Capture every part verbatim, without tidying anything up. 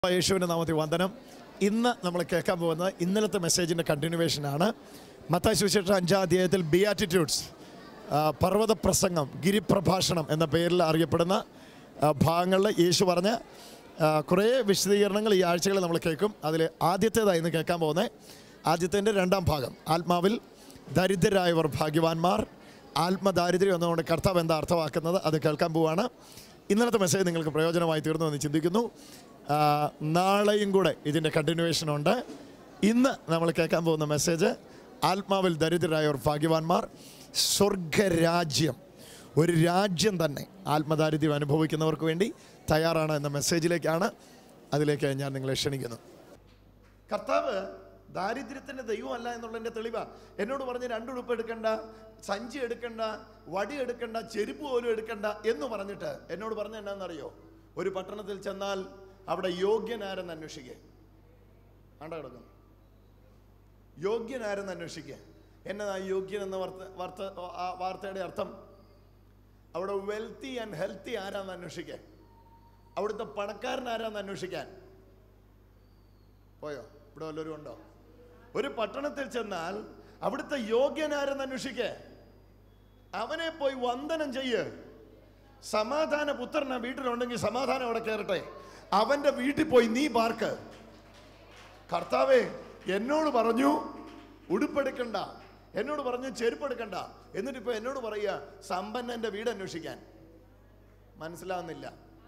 യേശുവിൻ്റെ നാമത്തിൽ വന്ദനം. ഇന്ന് നമ്മൾ കേൾക്കാൻ പോകുന്നത് ഇന്നലത്തെ മെസ്സേജിൻ്റെ കണ്ടിന്യൂവേഷനാണ്. മത്തായി സുവിശേഷം അഞ്ചാം അധ്യായത്തിൽ ബിയാറ്റിറ്റ്യൂഡ്സ്, പർവ്വത പ്രസംഗം, ഗിരിപ്രഭാഷണം എന്ന പേരിൽ അറിയപ്പെടുന്ന ഭാഗങ്ങളിൽ യേശു പറഞ്ഞ കുറേ വിശദീകരണങ്ങൾ ഈ ആഴ്ചകളിൽ നമ്മൾ കേൾക്കും. അതിൽ ആദ്യത്തേതായി ഇന്ന് കേൾക്കാൻ പോകുന്നത് ആദ്യത്തേൻ്റെ രണ്ടാം ഭാഗം, ആത്മാവിൽ ദരിദ്രരായവർ ഭാഗ്യവാന്മാർ. ആത്മദാരിദ്ര്യം എന്നുകൊണ്ട് കർത്താവ് എന്താ അർത്ഥമാക്കുന്നത് അത് കേൾക്കാൻ പോവുകയാണ്. ഇന്നലത്തെ മെസ്സേജ് നിങ്ങൾക്ക് പ്രയോജനമായി തീർന്നു എന്ന് ചിന്തിക്കുന്നു. നാളെയും കൂടെ ഇതിൻ്റെ കണ്ടിന്യൂവേഷനുണ്ട്. ഇന്ന് നമ്മൾ കേൾക്കാൻ പോകുന്ന മെസ്സേജ് ആത്മാവിൽ ദരിദ്രരായവർ ഭാഗ്യവാന്മാർ. സ്വർഗരാജ്യം, ഒരു രാജ്യം തന്നെ ആത്മദാരിദ്ര്യം അനുഭവിക്കുന്നവർക്ക് വേണ്ടി തയ്യാറാണ് എന്ന മെസ്സേജിലേക്കാണ്. അതിലേക്ക് ഞാൻ നിങ്ങളെ ക്ഷണിക്കുന്നു. കർത്താവ് ദാരിദ്ര്യത്തിൻ്റെ ദൈവമല്ല എന്നുള്ളതിൻ്റെ തെളിവാണ്. എന്നോട് പറഞ്ഞ് രണ്ടുടുപ്പ് എടുക്കണ്ട, സഞ്ചി എടുക്കണ്ട, വടി എടുക്കണ്ട, ചെരുപ്പ് പോലും എടുക്കണ്ട എന്ന് പറഞ്ഞിട്ട് എന്നോട് പറഞ്ഞ എന്നാണെന്നറിയോ? ഒരു പട്ടണത്തിൽ ചെന്നാൽ അവിടെ യോഗ്യനാരെന്ന് അന്വേഷിക്കുക. ആണ്ട കിടക്കും യോഗ്യനാരെന്ന് അന്വേഷിക്കുക. എന്നതാ യോഗ്യൻ എന്ന വാർത്ത വാർത്ത വാർത്തയുടെ അർത്ഥം? അവിടെ വെൽത്തി ആൻഡ് ഹെൽത്തി ആരാന്ന് അന്വേഷിക്കുക. അവിടുത്തെ പണക്കാരൻ ആരാന്ന് അന്വേഷിക്കാൻ പോയോ? ഇവിടെ വല്ലവരും ഉണ്ടോ? ഒരു പട്ടണത്തിൽ ചെന്നാൽ അവിടുത്തെ യോഗ്യനാരെന്ന് അന്വേഷിക്കുക. അവനെ പോയി വന്ദനം ചെയ്യ്. സമാധാന പുത്രന വീട്ടിലുണ്ടെങ്കിൽ സമാധാനം അവിടെ കയറട്ടെ. അവന്റെ വീട്ടിൽ പോയി നീ പാർക്ക്. കർത്താവേ എന്നോട് പറഞ്ഞു ഉടുപ്പെടുക്കണ്ട, എന്നോട് പറഞ്ഞു ചെരുപ്പെടുക്കണ്ട, എന്നിട്ടിപ്പോ എന്നോട് പറയുക സമ്പന്നന്റെ വീട് അന്വേഷിക്കാൻ. മനസ്സിലാവുന്നില്ല?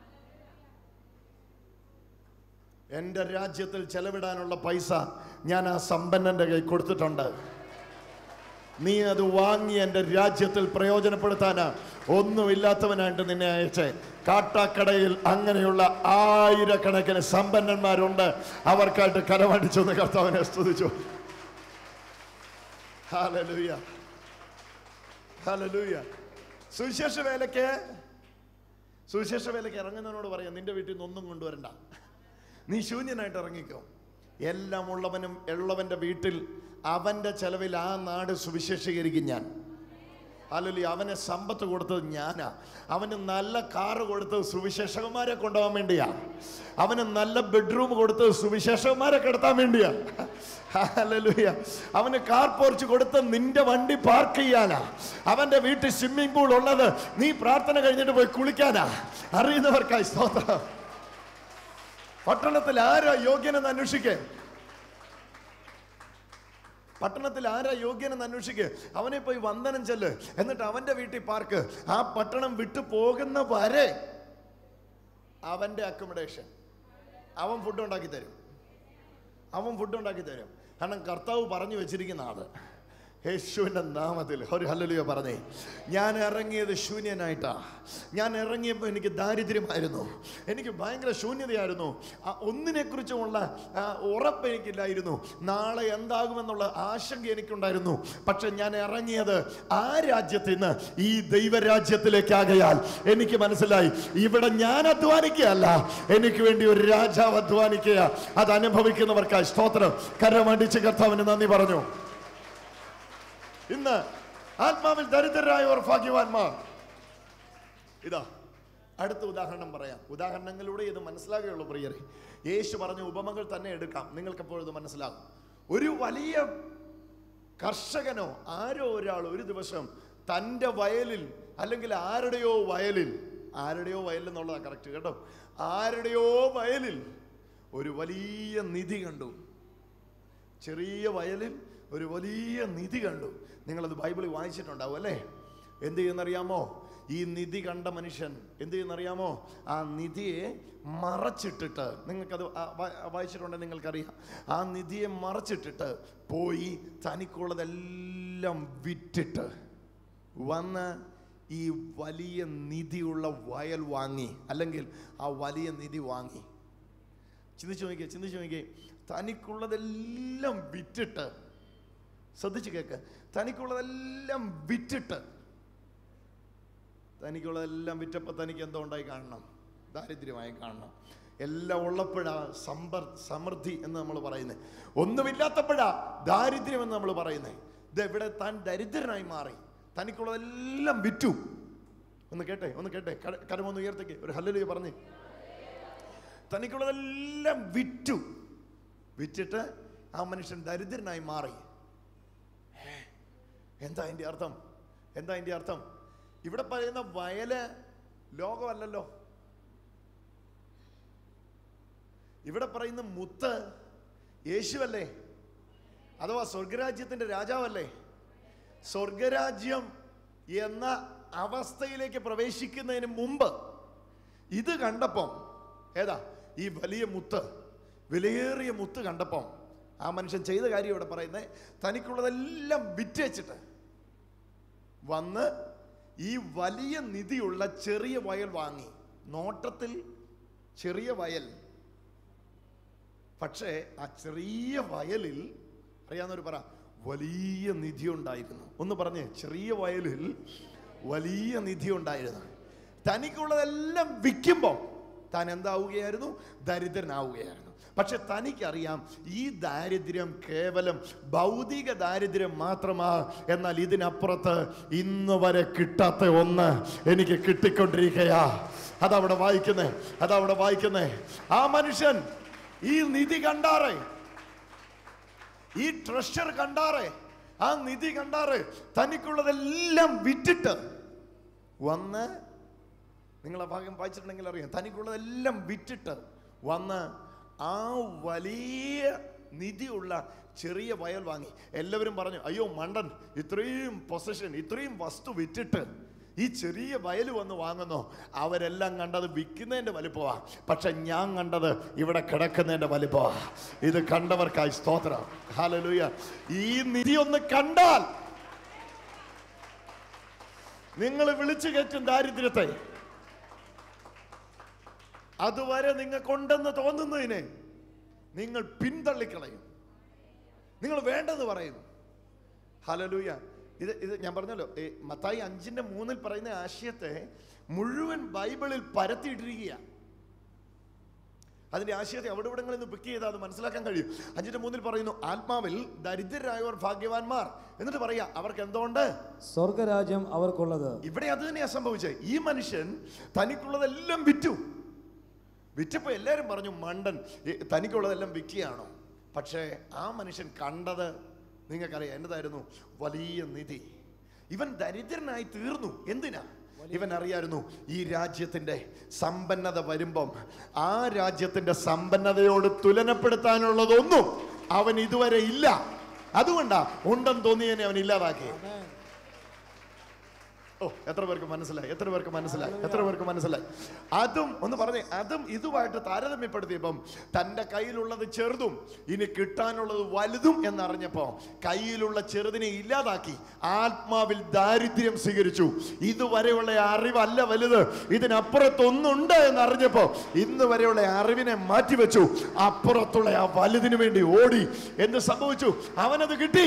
എൻ്റെ രാജ്യത്തിൽ ചെലവിടാനുള്ള പൈസ ഞാൻ ആ സമ്പന്നന്റെ കൈ കൊടുത്തിട്ടുണ്ട്. നീ അത് വാങ്ങി എൻ്റെ രാജ്യത്തിൽ പ്രയോജനപ്പെടുത്താനാ ഒന്നുമില്ലാത്തവനായിട്ട് നിന്നെ അയച്ചേ. കാട്ടാക്കടയിൽ അങ്ങനെയുള്ള ആയിരക്കണക്കിന് സമ്പന്നന്മാരുണ്ട്. അവർക്കായിട്ട് കരമടിച്ചൊന്ന് കർത്താവിനെ സ്തുതിച്ചു. Hallelujah, hallelujah. സുവിശേഷ വേലയ്ക്ക് സുവിശേഷ വേലയ്ക്ക് ഇറങ്ങുന്നവനോട് പറയാം, നിന്റെ വീട്ടിൽ നിന്ന് ഒന്നും കൊണ്ടുവരണ്ട, നീ ശൂന്യനായിട്ട് ഇറങ്ങിക്കോ. എല്ലാം ഉള്ളവനും ഉള്ളവൻ്റെ വീട്ടിൽ അവൻ്റെ ചെലവിൽ ആ നാട് സുവിശേഷീകരിക്കും ഞാൻ. അല്ലെങ്കിൽ അവന് സമ്പത്ത് കൊടുത്തത് ഞാനാ. അവന് നല്ല കാറ് കൊടുത്തത് സുവിശേഷകന്മാരെ കൊണ്ടുപോകാൻ വേണ്ടിയാ. അവന് നല്ല ബെഡ്റൂം കൊടുത്തത് സുവിശേഷകന്മാരെ കിടത്താൻ വേണ്ടിയാ. ഹല്ലേലൂയ. അവന് കാർ പോർച്ച് കൊടുത്ത് നിന്റെ വണ്ടി പാർക്ക് ചെയ്യാനാ. അവന്റെ വീട്ടിൽ സ്വിമ്മിംഗ് പൂൾ ഉള്ളത് നീ പ്രാർത്ഥന കഴിഞ്ഞിട്ട് പോയി കുളിക്കാനാ. അറിയുന്നവർക്കായി സ്തോത്രം. പട്ടണത്തിൽ ആരാ യോഗ്യനെന്ന് അന്വേഷിക്കേ. പട്ടണത്തിൽ ആരാ യോഗ്യനെന്ന് അന്വേഷിക്കുക. അവനെ പോയി വന്ദനം ചെല്ല്, എന്നിട്ട് അവന്റെ വീട്ടിൽ പാർക്ക്. ആ പട്ടണം വിട്ടു പോകുന്ന വരെ അവന്റെ അക്കോമഡേഷൻ. അവൻ ഫുഡ് ഉണ്ടാക്കി തരും, അവൻ ഫുഡ് ഉണ്ടാക്കി തരും. കാരണം കർത്താവ് പറഞ്ഞു വെച്ചിരിക്കുന്ന ആള്. യേശുവിൻ്റെ നാമത്തിൽ ഒരു ഹല്ലേലൂയ പറഞ്ഞേ. ഞാൻ ഇറങ്ങിയത് ശൂന്യനായിട്ടാ. ഞാൻ ഇറങ്ങിയപ്പോൾ എനിക്ക് ദാരിദ്ര്യമായിരുന്നു, എനിക്ക് ഭയങ്കര ശൂന്യതയായിരുന്നു. ഒന്നിനെക്കുറിച്ചുമുള്ള ഉറപ്പ് എനിക്കില്ലായിരുന്നു. നാളെ എന്താകുമെന്നുള്ള ആശങ്ക എനിക്കുണ്ടായിരുന്നു. പക്ഷെ ഞാൻ ഇറങ്ങിയത് ആ രാജ്യത്തിൽ നിന്ന് ഈ ദൈവരാജ്യത്തിലേക്കാകയാൽ എനിക്ക് മനസ്സിലായി, ഇവിടെ ഞാൻ അധ്വാനിക്കുകയല്ല, എനിക്ക് വേണ്ടി ഒരു രാജാവ് അധ്വാനിക്കുക. അത് അനുഭവിക്കുന്നവർക്കായി സ്തോത്രം. കരമടിച്ച് കർത്താവിന് നന്ദി പറഞ്ഞു. ഇന്ന് ആത്മാവിൽ ദരിദ്രരായവർ ഭാഗ്യവാന്മാർ. ഇതാ അടുത്ത ഉദാഹരണം പറയാം. ഉദാഹരണങ്ങളിലൂടെ ഇത് മനസ്സിലാകുകയുള്ളൂ പ്രിയരെ. യേശു പറഞ്ഞ ഉപമകൾ തന്നെ എടുക്കാം, നിങ്ങൾക്കെപ്പോഴും ഇത് മനസ്സിലാകും. ഒരു വലിയ കർഷകനോ ആരോ ഒരാൾ ഒരു ദിവസം തൻ്റെ വയലിൽ, അല്ലെങ്കിൽ ആരുടെയോ വയലിൽ, ആരുടെയോ വയലിൽ എന്നുള്ളതാണ് കറക്റ്റ് കേട്ടോ, ആരുടെയോ വയലിൽ ഒരു വലിയ നിധി കണ്ടു. ചെറിയ വയലിൽ ഒരു വലിയ നിധി കണ്ടു. നിങ്ങളത് ബൈബിളിൽ വായിച്ചിട്ടുണ്ടാവും അല്ലേ? എന്ത് ചെയ്യുന്നറിയാമോ? ഈ നിധി കണ്ട മനുഷ്യൻ എന്ത് ചെയ്യുന്നറിയാമോ? ആ നിധിയെ മറച്ചിട്ടിട്ട്, നിങ്ങൾക്കത് വായിച്ചിട്ടുണ്ടെങ്കിൽ നിങ്ങൾക്കറിയാം, ആ നിധിയെ മറച്ചിട്ടിട്ട് പോയി തനിക്കുള്ളതെല്ലാം വിറ്റിട്ട് വന്ന് ഈ വലിയ നിധിയുള്ള വയൽ വാങ്ങി, അല്ലെങ്കിൽ ആ വലിയ നിധി വാങ്ങി. ചിന്തിച്ചു നോക്കിയേ, ചിന്തിച്ചു നോക്കിയേ. തനിക്കുള്ളതെല്ലാം വിറ്റിട്ട്, ശ്രദ്ധിച്ച് കേക്ക്, തനിക്കുള്ളതെല്ലാം വിറ്റിട്ട്, തനിക്കുള്ളതെല്ലാം വിറ്റപ്പോൾ തനിക്ക് എന്തോ ഉണ്ടായി കാണണം? ദാരിദ്ര്യമായി കാണണം. എല്ലാം ഉള്ളപ്പോഴാ സമ്പർ സമൃദ്ധി എന്ന് നമ്മൾ പറയുന്നത്. ഒന്നുമില്ലാത്തപ്പോഴാ ദാരിദ്ര്യം എന്ന് നമ്മൾ പറയുന്നത്. ഇതെവിടെ താൻ ദരിദ്രനായി മാറി, തനിക്കുള്ളതെല്ലാം വിറ്റു. ഒന്ന് കേട്ടെ, ഒന്ന് കേട്ടെ, കരമൊന്ന് ഉയർത്തേക്ക് ഒരു ഹല്ലേലൂയ പറഞ്ഞേ. തനിക്കുള്ളതെല്ലാം വിറ്റു. വിറ്റിട്ട് ആ മനുഷ്യൻ ദരിദ്രനായി മാറി. എന്താ അതിൻ്റെ അർത്ഥം? എന്താ അതിൻ്റെ അർത്ഥം? ഇവിടെ പറയുന്ന വയല് ലോകമല്ലല്ലോ. ഇവിടെ പറയുന്ന മുത്ത് യേശുവല്ലേ? അഥവാ സ്വർഗരാജ്യത്തിന്റെ രാജാവല്ലേ? സ്വർഗരാജ്യം എന്ന അവസ്ഥയിലേക്ക് പ്രവേശിക്കുന്നതിന് മുമ്പ് ഇത് കണ്ടപ്പം, ഏതാ ഈ വലിയ മുത്ത്, വിലയേറിയ മുത്ത് കണ്ടപ്പം ആ മനുഷ്യൻ ചെയ്ത കാര്യം ഇവിടെ പറയുന്നത്, തനിക്കുള്ളതെല്ലാം വിറ്റേച്ചിട്ട് വന്ന് ഈ വലിയ നിധിയുള്ള ചെറിയ വയൽ വാങ്ങി. നോട്ടത്തിൽ ചെറിയ വയൽ, പക്ഷേ ആ ചെറിയ വയലിൽ അറിയാവുന്നവർ പറ, വലിയ നിധി ഉണ്ടായിരുന്നു. ഒന്ന് പറഞ്ഞേ, ചെറിയ വയലിൽ വലിയ നിധി ഉണ്ടായിരുന്നു. തനിക്കുള്ളതെല്ലാം വിൽക്കുമ്പോൾ താൻ എന്താവുകയായിരുന്നു? ദരിദ്രനാവുകയായിരുന്നു. പക്ഷെ തനിക്കറിയാം ഈ ദാരിദ്ര്യം കേവലം ഭൗതിക ദാരിദ്ര്യം മാത്രമാ. എന്നാൽ ഇതിനപ്പുറത്ത് ഇന്ന് വരെ കിട്ടാത്ത ഒന്ന് എനിക്ക് കിട്ടിക്കൊണ്ടിരിക്കയാ. അതവിടെ വായിക്കുന്നേ, അതവിടെ വായിക്കുന്നേ. ആ മനുഷ്യൻ ഈ നിധി കണ്ടാറേ, ഈ ട്രഷർ കണ്ടാറേ, ആ നിധി കണ്ടാറേ, തനിക്കുള്ളതെല്ലാം വിറ്റിട്ട് വന്ന്, നിങ്ങളെ ഭാഗം വായിച്ചിട്ടുണ്ടെങ്കിൽ അറിയാം, തനിക്കുള്ളതെല്ലാം വിറ്റിട്ട് വന്ന് ആ വലിയ നിധിയുള്ള ചെറിയ വയൽ വാങ്ങി. എല്ലാവരും പറഞ്ഞു, അയ്യോ മണ്ടൻ, ഇത്രയും പൊസഷൻ, ഇത്രയും വസ്തു വിറ്റിട്ട് ഈ ചെറിയ വയൽ വന്ന് വാങ്ങുന്നു. അവരെല്ലാം കണ്ടത് വിൽക്കുന്നതിന്റെ വലിപ്പമാ, പക്ഷെ ഞാൻ കണ്ടത് ഇവിടെ കിടക്കുന്നതിന്റെ വലിപ്പമാ. ഇത് കണ്ടവർക്കായി സ്തോത്രം. ഹല്ലേലൂയ. ഈ നിധി ഒന്ന് കണ്ടാൽ നിങ്ങൾ വിളിച്ചു കയറ്റും ദാരിദ്ര്യത്തെ. അതുവരെ നിങ്ങൾക്കുണ്ടെന്ന് തോന്നുന്നതിനെ നിങ്ങൾ പിന്തള്ളിക്കളയും, നിങ്ങൾ വേണ്ടെന്ന് പറയും. ഹല്ലേലൂയ. ഇത് ഇത് ഞാൻ പറഞ്ഞല്ലോ, മത്തായി അഞ്ചിന്റെ മൂന്നിൽ പറയുന്ന ആശയത്തെ മുഴുവൻ ബൈബിളിൽ പരത്തിയിട്ടിരിക്കുക. അതിന്റെ ആശയത്തെ അവിടെ ഇവിടങ്ങളിൽ നിന്ന് പിക്ക് ചെയ്താൽ അത് മനസ്സിലാക്കാൻ കഴിയും. അഞ്ചിന്റെ മൂന്നിൽ പറയുന്നു, ആത്മാവിൽ ദരിദ്രരായവർ ഭാഗ്യവാന്മാർ. എന്നിട്ട് പറയാ, അവർക്ക് എന്തുകൊണ്ട്? സ്വർഗരാജ്യം അവർക്കുള്ളത്. ഇവിടെ അത് തന്നെയാ സംഭവിച്ചത്. ഈ മനുഷ്യൻ തനിക്കുള്ളതെല്ലാം വിറ്റു. വിറ്റപ്പോ എല്ലാരും പറഞ്ഞു, മണ്ടൻ, തനിക്കുള്ളതെല്ലാം വിൽക്കുകയാണോ? പക്ഷേ ആ മനുഷ്യൻ കണ്ടത് നിങ്ങൾക്കറിയാം എന്നതായിരുന്നു? വലിയ നിധി. ഇവൻ ദരിദ്രനായി തീർന്നു. എന്തിനാ? ഇവൻ അറിയായിരുന്നു ഈ രാജ്യത്തിന്റെ സമ്പന്നത വരുമ്പം ആ രാജ്യത്തിന്റെ സമ്പന്നതയോട് തുലനപ്പെടുത്താനുള്ളതൊന്നും അവൻ ഇതുവരെ ഇല്ല. അതുകൊണ്ടാ ഉണ്ടെന്ന് തോന്നിയതിനെ അവൻ ഇല്ലാതാക്കി. ഓ, എത്ര പേർക്ക് മനസ്സിലായി? എത്ര പേർക്ക് മനസ്സിലായി? എത്ര പേർക്ക് മനസ്സിലായി? അതും ഒന്ന് പറഞ്ഞേ, അതും ഇതുമായിട്ട് താരതമ്യപ്പെടുത്തിയപ്പം തൻ്റെ കയ്യിലുള്ളത് ചെറുതും ഇനി കിട്ടാനുള്ളത് വലുതും എന്നറിഞ്ഞപ്പോ കയ്യിലുള്ള ചെറുതിനെ ഇല്ലാതാക്കി ആത്മാവിൽ ദാരിദ്ര്യം സ്വീകരിച്ചു. ഇതുവരെയുള്ള അറിവല്ല വലുത്, ഇതിനപ്പുറത്തൊന്നുണ്ട് എന്നറിഞ്ഞപ്പോ ഇന്ന് വരെയുള്ള അറിവിനെ മാറ്റിവെച്ചു. അപ്പുറത്തുള്ള ആ വലുതിനു വേണ്ടി ഓടി. എന്ത് സംഭവിച്ചു? അവനത് കിട്ടി.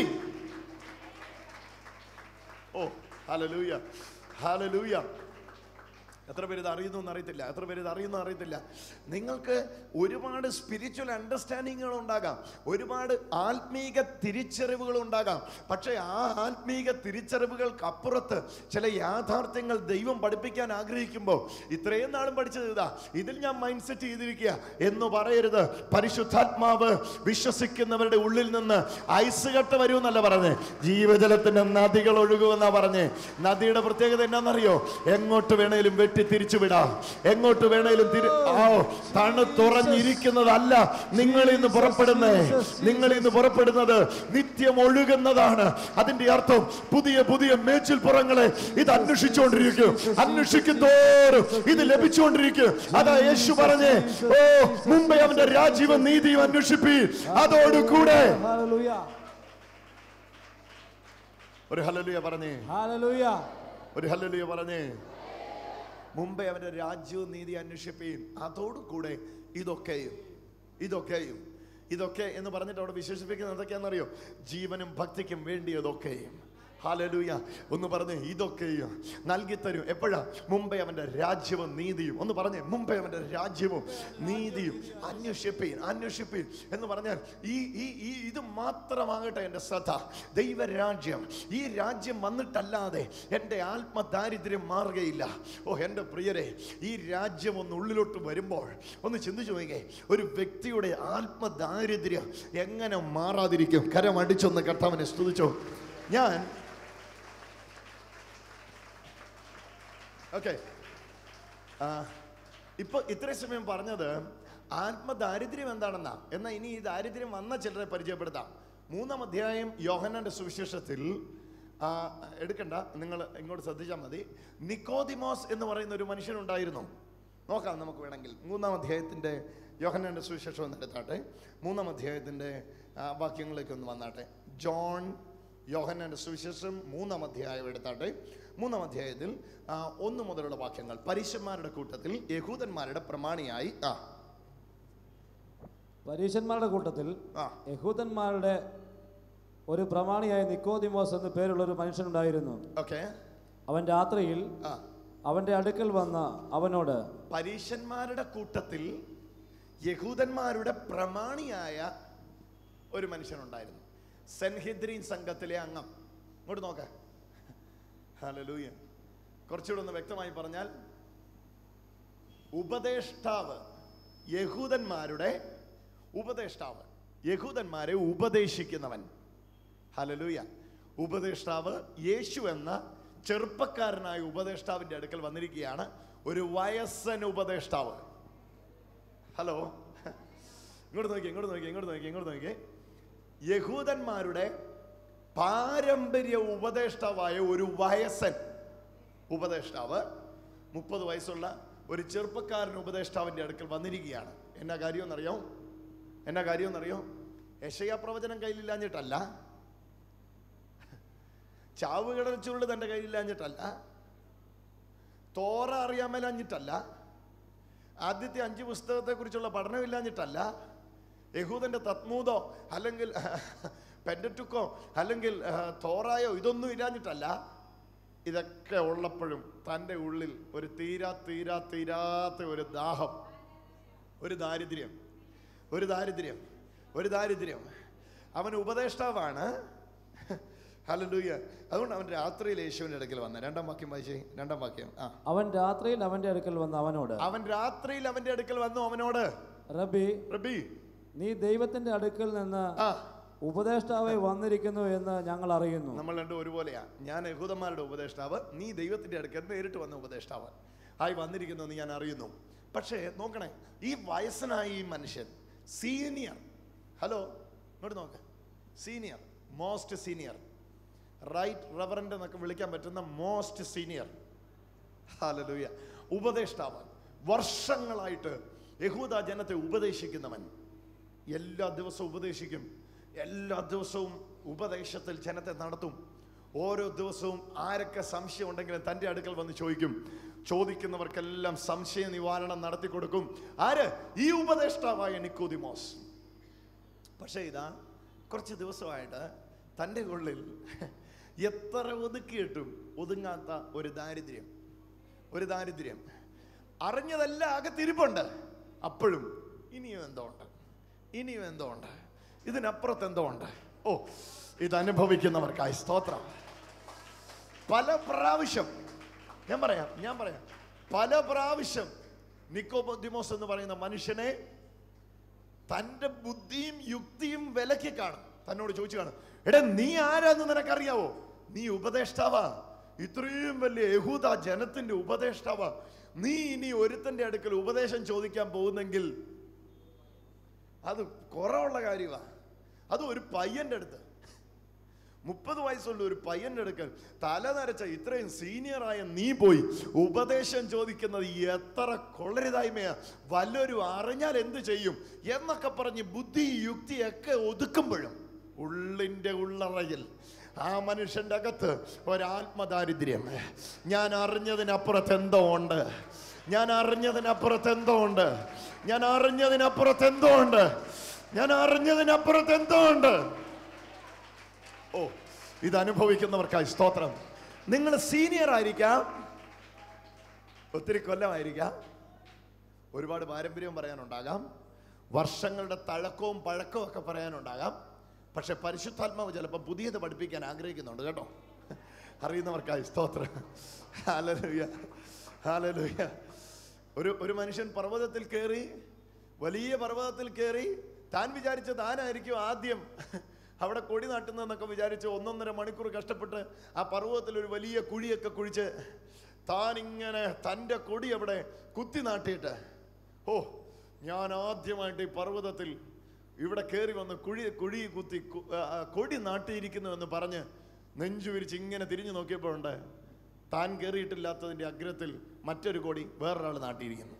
ഓ, ഹല്ലേലൂയ, ഹല്ലേലൂയ. എത്ര പേര് ഇത് അറിയുന്നു എന്ന് അറിയത്തില്ല. എത്ര പേര് ഇത് അറിയുന്നു അറിയത്തില്ല. നിങ്ങൾക്ക് ഒരുപാട് സ്പിരിച്വൽ അണ്ടർസ്റ്റാൻഡിങ്ങുകൾ ഉണ്ടാകാം, ഒരുപാട് ആത്മീക തിരിച്ചറിവുകൾ ഉണ്ടാകാം. പക്ഷേ ആ ആത്മീക തിരിച്ചറിവുകൾക്ക് അപ്പുറത്ത് ചില യാഥാർത്ഥ്യങ്ങൾ ദൈവം പഠിപ്പിക്കാൻ ആഗ്രഹിക്കുമ്പോൾ, ഇത്രയും നാളും പഠിച്ചത് ഇതാ, ഇതിൽ ഞാൻ മൈൻഡ് സെറ്റ് ചെയ്തിരിക്കുക എന്ന് പറയരുത്. പരിശുദ്ധാത്മാവ് വിശ്വസിക്കുന്നവരുടെ ഉള്ളിൽ നിന്ന് ഐസ് കട്ട വരുമെന്നല്ല പറഞ്ഞേ, ജീവജലത്തിന്റെ നദികൾ ഒഴുകുമെന്നാ പറഞ്ഞേ. നദിയുടെ പ്രത്യേകത എന്നാണെന്നറിയോ? എങ്ങോട്ട് വേണേലും വെട്ടി തിരിച്ചുവിടാം, എങ്ങോട്ട് വേണേലും തിരി തണു തുറഞ്ഞിരിക്കുന്നതല്ല നിങ്ങളിൽ നിന്ന് പുറപ്പെടുന്നേ. നിങ്ങളിൽ നിന്ന് പുറപ്പെടുന്നത് നിത്യം ഒഴുകുന്നതാണ്. അതിന്റെ അർത്ഥം പുതിയ പുതിയ മേച്ചിൽപ്പുറങ്ങളെ ഇത് അന്വേഷിച്ചുകൊണ്ടിരിക്കും. അന്വേഷിക്കും തോറും ഇത് ലഭിച്ചുകൊണ്ടിരിക്കും. അതാ യേശു പറഞ്ഞേ, ഓ മുമ്പേ അവന്റെ രാജ്യവും നീതിയും അന്വേഷിപ്പി, അതോടുകൂടെ. ഒരു ഹല്ലേലൂയ പറഞ്ഞേ, ഒരു ഹല്ലേലൂയ പറഞ്ഞേ. മുമ്പേ അവന്റെ രാജ്യവും നീതി അന്വേഷിപ്പീൻ, അതോടുകൂടെ ഇതൊക്കെയും ഇതൊക്കെയും ഇതൊക്കെ എന്ന് പറഞ്ഞിട്ട് അവിടെ വിശേഷിപ്പിക്കുന്നത് എന്തൊക്കെയാണെന്നറിയോ? ജീവനും ഭക്തിക്കും വേണ്ടിയതൊക്കെയും ഹല്ലേലൂയ. ഒന്ന് പറഞ്ഞേ, ഇതൊക്കെയും നൽകി തരും. എപ്പോഴാ? മുമ്പേ അവന്റെ രാജ്യവും നീതിയും. ഒന്ന് പറഞ്ഞേ, മുമ്പേ അവന്റെ രാജ്യവും നീതിയും അന്വേഷിപ്പീൻ അന്വേഷിപ്പീൻ എന്ന് പറഞ്ഞാൽ ഈ ഈ ഈ ഇത് മാത്രമാകട്ടെ എൻ്റെ ശ്രദ്ധ. ദൈവരാജ്യം, ഈ രാജ്യം വന്നിട്ടല്ലാതെ എൻ്റെ ആത്മദാരിദ്ര്യം മാറുകയില്ല. ഓ എൻ്റെ പ്രിയരെ, ഈ രാജ്യം ഒന്ന് ഉള്ളിലോട്ട് വരുമ്പോൾ ഒന്ന് ചിന്തിച്ചു നോക്കിയേ, ഒരു വ്യക്തിയുടെ ആത്മദാരിദ്ര്യം എങ്ങനെ മാറാതിരിക്കും? കരം അടിച്ചൊന്ന് കർത്താവിനെ സ്തുതിച്ചോ. ഞാൻ ഓക്കെ ഇപ്പൊ ഇത്രയും സമയം പറഞ്ഞത് ആത്മദാരിദ്ര്യം എന്താണെന്നാ. എന്നാൽ ഇനി ഈ ദാരിദ്ര്യം വന്ന ചിലരെ പരിചയപ്പെടുത്താം. മൂന്നാം അധ്യായം യോഹന്നാന്റെ സുവിശേഷത്തിൽ എടുക്കണ്ട, നിങ്ങൾ ഇങ്ങോട്ട് ശ്രദ്ധിച്ചാൽ മതി. നിക്കോദിമോസ് എന്ന് പറയുന്ന ഒരു മനുഷ്യനുണ്ടായിരുന്നു. നോക്കാം നമുക്ക് വേണമെങ്കിൽ. മൂന്നാം അധ്യായത്തിന്റെ യോഹന്നാന്റെ സുവിശേഷം ഒന്ന് എടുത്താട്ടെ. മൂന്നാം അധ്യായത്തിന്റെ വാക്യങ്ങളിലേക്ക് ഒന്ന് വന്നാട്ടെ. ജോൺ യോഹന്നാന്റെ സുവിശേഷം മൂന്നാം അധ്യായം എടുത്താട്ടെ. മൂന്നാം അധ്യായത്തിൽ ഒന്ന് മുതലുള്ള വാക്യങ്ങൾ. പരീശന്മാരുടെ കൂട്ടത്തിൽ യഹൂദന്മാരുടെ പ്രമാണിയായി ആ പരീശന്മാരുടെ കൂട്ടത്തിൽ യഹൂദന്മാരുടെ ഒരു പ്രമാണിയായ നിക്കോദിമോസ് എന്ന് പേരുള്ള ഒരു മനുഷ്യനുണ്ടായിരുന്നു. ഓക്കെ. അവൻ രാത്രിയിൽ അവന്റെ അടുക്കൽ വന്ന അവനോട്, പരീശന്മാരുടെ കൂട്ടത്തിൽ യഹൂദന്മാരുടെ പ്രമാണിയായ ഒരു മനുഷ്യനുണ്ടായിരുന്നു. സെൻഹിദ്രീൻ സംഘത്തിലെ അംഗം. ഇങ്ങോട്ട് നോക്ക. ഹല്ലേലൂയ. കുറച്ചുകൂടെ ഒന്ന് വ്യക്തമായി പറഞ്ഞാൽ, ഉപദേഷ്ടാവ്, യഹൂദന്മാരുടെ ഉപദേഷ്ടാവ്, യഹൂദന്മാരെ ഉപദേശിക്കുന്നവൻ. ഹല്ലേലൂയ. ഉപദേഷ്ടാവ് യേശു എന്ന ചെറുപ്പക്കാരനായ ഉപദേഷ്ടാവിന്റെ അടുക്കൽ വന്നിരിക്കുകയാണ്. ഒരു വയസ്സൻ ഉപദേഷ്ടാവ്. ഹലോ, ഇങ്ങോട്ട് നോക്കിയേ ഇങ്ങോട്ട് നോക്കിയേ ഇങ്ങോട്ട് നോക്കിയേ ഇങ്ങോട്ട് നോക്കിയേ യഹൂദന്മാരുടെ പാരമ്പര്യ ഉപദേഷ്ടാവായ ഒരു വയസ്സൻ ഉപദേഷ്ടാവ്, മുപ്പത് വയസ്സുള്ള ഒരു ചെറുപ്പക്കാരൻ ഉപദേഷ്ടാവിന്റെ അടുക്കൽ വന്നിരിക്കുകയാണ്. എന്നാ കാര്യമെന്നറിയോ? എന്നാ കാര്യമെന്നറിയോ? യെശയ്യാ പ്രവചനം കയ്യിലില്ലാഞ്ഞിട്ടല്ല, ചാവുകടൽ ചുരുള് തൻ്റെ കയ്യിലില്ലാഞ്ഞിട്ടല്ല, തോറ അറിയാൻ മേലാഞ്ഞിട്ടല്ല, ആദ്യത്തെ അഞ്ച് പുസ്തകത്തെക്കുറിച്ചുള്ള പഠനമില്ലാഞ്ഞിട്ടല്ല, യഹൂദന്റെ തത്മൂദോ അല്ലെങ്കിൽ പെന്ററ്റുക്കോ അല്ലെങ്കിൽ തോറായോ ഇതൊന്നും ഇല്ലാഞ്ഞിട്ടല്ല. ഇതൊക്കെ ഉള്ളപ്പോഴും തൻ്റെ ഉള്ളിൽ ഒരു തീരാ തീരാ തീരാത്ത ഒരു ദാഹം, ഒരു ദാരിദ്ര്യം ഒരു ദാരിദ്ര്യം ഒരു ദാരിദ്ര്യം അവൻ ഉപദേഷ്ടാവാണ്. ഹല്ലേലൂയ. അതുകൊണ്ട് അവൻ രാത്രിയിൽ യേശുവിന്റെ അടുക്കൽ വന്ന. രണ്ടാം വാക്യം വായിച്ചേ. രണ്ടാം വാക്യം. ആ അവൻ രാത്രിയിൽ അവന്റെ അടുക്കൽ വന്ന അവനോട് അവൻ രാത്രിയിൽ അവന്റെ അടുക്കൽ വന്നു അവനോട് റബ്ബി റബ്ബി നീ ദൈവത്തിന്റെ അടുക്കൽ നിന്ന് ഉപദേഷ്ടാവെ വന്നിരിക്കുന്നു എന്ന് ഞങ്ങൾ അറിയുന്നു. നമ്മൾ രണ്ടും ഒരുപോലെയാ. ഞാൻ യഹൂദന്മാരുടെ ഉപദേഷ്ടാവ്, നീ ദൈവത്തിന്റെ അടുക്കൽ നേരിട്ട് വന്ന ഉപദേഷ്ടാവ് ആയി വന്നിരിക്കുന്നു എന്ന് ഞാൻ അറിയുന്നു. പക്ഷേ നോക്കണേ, ഈ വയസ്സനായ ഈ മനുഷ്യൻ സീനിയർ, ഹലോ ഇങ്ങോട്ട് നോക്ക്, senior, most senior, right reverend എന്നൊക്കെ വിളിക്കാൻ പറ്റുന്ന മോസ്റ്റ് സീനിയർ, ഹല്ലേലൂയ, ഉപദേഷ്ടാവ്, വർഷങ്ങളായിട്ട് യഹൂദ ജനത്തെ ഉപദേശിക്കുന്നവൻ, എല്ലാ ദിവസവും ഉപദേശിക്കും, എല്ലാ ദിവസവും ഉപദേശത്തിൽ ജനത്തെ നടത്തും. ഓരോ ദിവസവും ആരൊക്കെ സംശയം ഉണ്ടെങ്കിലും തൻ്റെ അടുക്കൽ വന്ന് ചോദിക്കും. ചോദിക്കുന്നവർക്കെല്ലാം സംശയ നിവാരണം നടത്തി കൊടുക്കും. ആര്? ഈ ഉപദേഷ്ടാവായ നിക്കോദിമോസ്. പക്ഷേ ഇതാ കുറച്ച് ദിവസമായിട്ട് തൻ്റെ ഉള്ളിൽ എത്ര ഒതുക്കിയിട്ടും ഒതുങ്ങാത്ത ഒരു ദാരിദ്ര്യം, ഒരു ദാരിദ്ര്യം. അറിഞ്ഞതെല്ലാം അകത്തിരിപ്പുണ്ട്. അപ്പോഴും ഇനിയും എന്തോ ഉണ്ട്, ഇനിയും എന്തോ ഉണ്ട്, ഇതിനപ്പുറത്ത് എന്തോ ഉണ്ട്. ഓ, ഇത് അനുഭവിക്കുന്നവർക്കായി സ്തോത്രം. പല പ്രാവശ്യം ഞാൻ പറയാം ഞാൻ പറയാം പല പ്രാവശ്യം നിക്കോദിമോസ് എന്ന് പറയുന്ന മനുഷ്യനെ തൻ്റെ ബുദ്ധിയും യുക്തിയും വിലക്കി കാണും. തന്നോട് ചോദിച്ചു കാണും, എടാ നീ ആരാന്ന് നിനക്കറിയാവോ? നീ ഉപദേഷ്ടാവാ, ഇത്രയും വലിയ യഹൂദ ജനത്തിന്റെ ഉപദേഷ്ടാവാ. നീ ഇനി ഒരുത്തന്റെ അടുക്കൽ ഉപദേശം ചോദിക്കാൻ പോകുന്നെങ്കിൽ അത് കുറവുള്ള കാര്യമാ. അത് ഒരു പയ്യന്റെ അടുത്ത്, മുപ്പത് വയസ്സുള്ള ഒരു പയ്യന്റെ അടുക്കൽ തല നരച്ച ഇത്രയും സീനിയറായ നീ പോയി ഉപദേശം ചോദിക്കുന്നത് എത്ര കൊള്ളരുതായ്മയാ. വല്ലൊരു അറിഞ്ഞാൽ എന്ത് ചെയ്യും എന്നൊക്കെ പറഞ്ഞ് ബുദ്ധി യുക്തിയൊക്കെ ഒതുക്കുമ്പോഴും ഉള്ളിൻ്റെ ഉള്ളറയിൽ ആ മനുഷ്യന്റെ അകത്ത് ഒരാത്മദാരിദ്ര്യം. ഞാൻ അറിഞ്ഞതിനപ്പുറത്ത് എന്തോ ഉണ്ട്, ഞാൻ അറിഞ്ഞതിനപ്പുറത്ത് എന്തോ ഉണ്ട്, ഞാൻ അറിഞ്ഞതിനപ്പുറത്ത് എന്തോ ഉണ്ട്, ഞാൻ അറിഞ്ഞതിനപ്പുറത്ത് എന്തോ ഉണ്ട്. ഓ, ഇത് അനുഭവിക്കുന്നവർക്കായി സ്തോത്രം. നിങ്ങൾ സീനിയർ ആയിരിക്കാം, ഒത്തിരി കൊല്ലമായിരിക്കാം, ഒരുപാട് പാരമ്പര്യവും പറയാനുണ്ടാകാം, വർഷങ്ങളുടെ തഴക്കവും പഴക്കവും ഒക്കെ പറയാനുണ്ടാകാം. പക്ഷെ പരിശുദ്ധാത്മാവ് ചിലപ്പോൾ പുതിയത് പഠിപ്പിക്കാൻ ആഗ്രഹിക്കുന്നുണ്ട് കേട്ടോ. അറിയുന്നവർക്കായി സ്തോത്രം. Hallelujah, hallelujah. ഒരു ഒരു മനുഷ്യൻ പർവ്വതത്തിൽ കയറി, വലിയ പർവ്വതത്തിൽ കയറി, താൻ വിചാരിച്ച താനായിരിക്കും ആദ്യം അവിടെ കൊടി നാട്ടുന്നതെന്നൊക്കെ വിചാരിച്ച് ഒന്നൊന്നര മണിക്കൂർ കഷ്ടപ്പെട്ട് ആ പർവ്വതത്തിൽ ഒരു വലിയ കുഴിയൊക്കെ കുഴിച്ച് താൻ ഇങ്ങനെ തൻ്റെ കൊടി അവിടെ കുത്തി നാട്ടിയിട്ട്, ഓ ഞാൻ ആദ്യമായിട്ട് ഈ പർവ്വതത്തിൽ ഇവിടെ കയറി വന്ന് കുഴി കുഴി കുത്തി കൊടി നാട്ടിയിരിക്കുന്നു എന്ന് പറഞ്ഞ് നെഞ്ചു വിരിച്ച് ഇങ്ങനെ തിരിഞ്ഞു നോക്കിയപ്പോഴുണ്ട് താൻ കയറിയിട്ടില്ലാത്തതിൻ്റെ അഗ്രത്തിൽ മറ്റൊരു കൊടി വേറൊരാൾ നാട്ടിയിരിക്കുന്നു.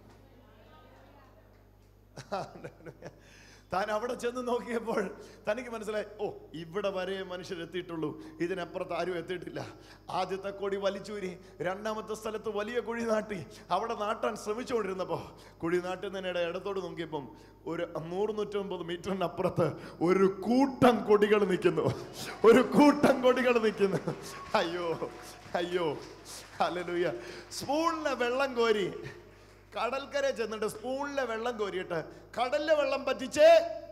താൻ അവിടെ ചെന്ന് നോക്കിയപ്പോൾ തനിക്ക് മനസ്സിലായി, ഓ ഇവിടെ വരെ മനുഷ്യരെത്തിയിട്ടുള്ളൂ, ഇതിനപ്പുറത്ത് ആരും എത്തിയിട്ടില്ല. ആദ്യത്തെ കൊടി വലിച്ചൂരി രണ്ടാമത്തെ സ്ഥലത്ത് വലിയ കുഴി നാട്ടി അവിടെ നാട്ടാൻ ശ്രമിച്ചുകൊണ്ടിരുന്നപ്പോൾ കുഴി നാട്ടുന്നതിനിടെ ഇടത്തോട് നോക്കിയപ്പം ഒരു നൂറ് നൂറ്റമ്പത് മീറ്ററിനപ്പുറത്ത് ഒരു കൂട്ടം കൊടികൾ നിൽക്കുന്നു, ഒരു കൂട്ടം കൊടികൾ നിൽക്കുന്നു. അയ്യോ അയ്യോ, ഹല്ലേലൂയ. സ്പൂണിലെ വെള്ളം കോരി കടൽക്കര ചെന്നിട്ട് സ്പൂണിലെ വെള്ളം കോരിയിട്ട് കടലിലെ വെള്ളം പറ്റിച്ചേ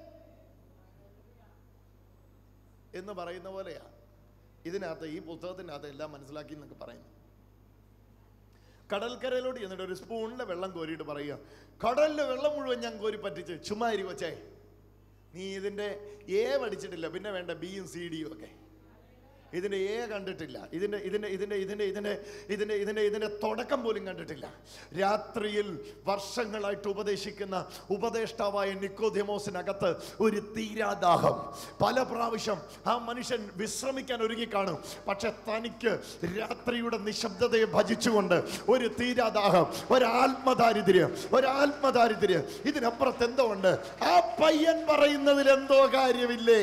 എന്ന് പറയുന്ന പോലെയാ ഇതിനകത്ത്, ഈ പുസ്തകത്തിനകത്ത് എല്ലാം മനസ്സിലാക്കി എന്നൊക്കെ പറയുന്നു. കടൽക്കരയിലോട്ട് ചെന്നിട്ട് ഒരു സ്പൂണിലെ വെള്ളം കോരിയിട്ട് പറയുക, കടലിലെ വെള്ളം മുഴുവൻ ഞാൻ കോരി പറ്റിച്ച്. ചുമ്മാ ഇരി കൊച്ചേ, നീ ഇതിൻ്റെ എ പഠിച്ചിട്ടില്ല, പിന്നെ വേണ്ട ബിയും സി ഡിയും ഒക്കെ. ഇതിൻ്റെ എ കണ്ടിട്ടില്ല, ഇതിൻ്റെ ഇതിൻ്റെ ഇതിൻ്റെ ഇതിൻ്റെ ഇതിൻ്റെ ഇതിൻ്റെ ഇതിൻ്റെ ഇതിൻ്റെ തുടക്കം പോലും കണ്ടിട്ടില്ല. രാത്രിയിൽ വർഷങ്ങളായിട്ട് ഉപദേശിക്കുന്ന ഉപദേഷ്ടാവായ നിക്കോദെമോസിനകത്ത് ഒരു തീരാദാഹം. പല പ്രാവശ്യം ആ മനുഷ്യൻ വിശ്രമിക്കാൻ ഒരുങ്ങി കാണും, പക്ഷെ തനിക്ക് രാത്രിയുടെ നിശബ്ദതയെ ഭജിച്ചുകൊണ്ട് ഒരു തീരാദാഹം, ഒരാത്മദാരിദ്ര്യം, ഒരാത്മദാരിദ്ര്യം. ഇതിനപ്പുറത്ത് എന്തോ ഉണ്ട്. ആ പയ്യൻ പറയുന്നതിൽ എന്തോ കാര്യമില്ലേ?